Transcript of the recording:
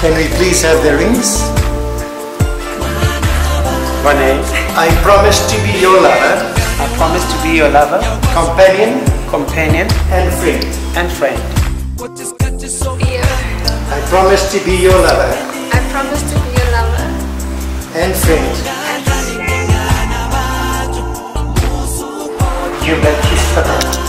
Can we please have the rings? Vourne, I promise to be your lover, I promise to be your lover, companion, and friend. I promise to be your lover, promise to be your lover and friend. you may kiss her.